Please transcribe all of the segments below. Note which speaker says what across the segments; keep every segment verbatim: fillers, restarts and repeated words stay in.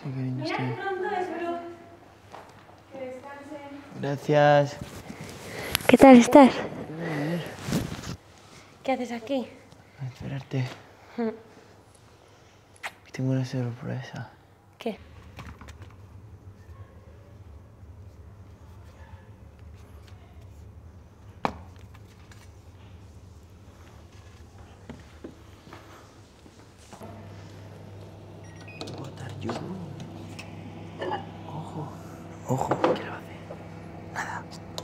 Speaker 1: Qué cariño estoy.
Speaker 2: Mira, pronto espero que descansen.
Speaker 1: Gracias.
Speaker 2: ¿Qué tal estás? ¿Qué haces aquí?
Speaker 1: A esperarte. Tengo una sorpresa.
Speaker 2: ¿Qué?
Speaker 1: Botar yo. Ojo. Ojo. ¿Qué le va a hacer? Nada.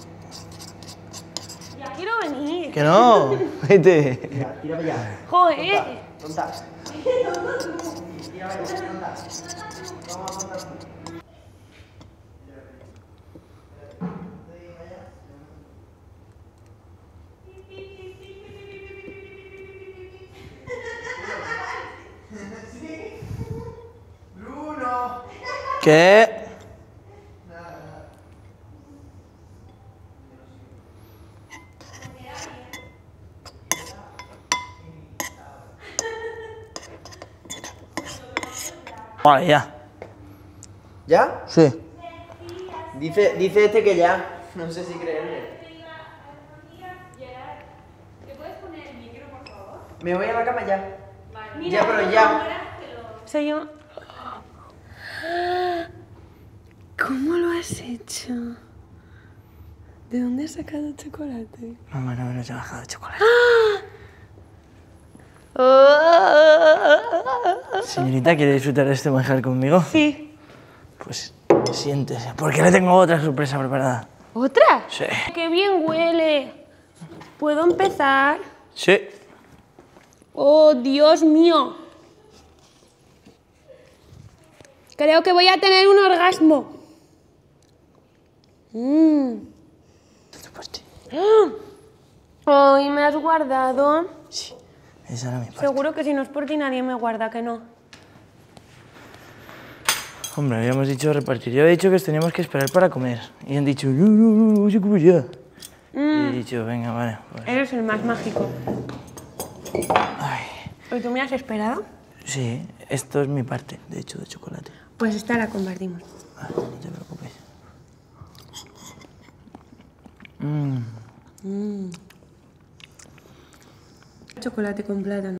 Speaker 2: Ya quiero venir.
Speaker 1: ¡Que no! ¡Vete!
Speaker 3: Tira, tira para allá.
Speaker 2: Joder.
Speaker 3: Tonta. Tira para allá, tonta. Vamos a montar. Bruno.
Speaker 1: ¿Qué? Vale, ya.
Speaker 3: ¿Ya?
Speaker 1: Sí.
Speaker 3: Dice, dice este que ya. No sé si creerle.
Speaker 2: ¿Te puedes poner el micro, por favor?
Speaker 3: Me voy a la cama ya.
Speaker 2: Vale.
Speaker 3: Ya, pero ya.
Speaker 2: Soy yo. ¿Cómo lo has hecho? ¿De dónde has sacado chocolate?
Speaker 1: Mamá, no me lo he bajado chocolate. Señorita, ¿quiere disfrutar de este manjar conmigo?
Speaker 2: Sí.
Speaker 1: Pues siéntese, porque le tengo otra sorpresa preparada.
Speaker 2: ¿Otra?
Speaker 1: Sí.
Speaker 2: ¡Qué bien huele! ¿Puedo empezar?
Speaker 1: Sí.
Speaker 2: ¡Oh, Dios mío! Creo que voy a tener un orgasmo. Mm. ¡Ah! ¡Ay, me has guardado!
Speaker 1: Sí. Esa era mi parte.
Speaker 2: Seguro que si no es por ti nadie me guarda, que no.
Speaker 1: Hombre, habíamos dicho repartir. Yo he dicho que os teníamos que esperar para comer. Y han dicho, no, no, no, yo como ya. Y he dicho, venga, vale. Pues.
Speaker 2: Eres el más mágico.
Speaker 1: Ay.
Speaker 2: ¿Y tú me has esperado?
Speaker 1: Sí, esto es mi parte, de hecho, de chocolate.
Speaker 2: Pues esta la compartimos.
Speaker 1: Vale, no te preocupes. Mmm.
Speaker 2: Mm. Chocolate con plátano.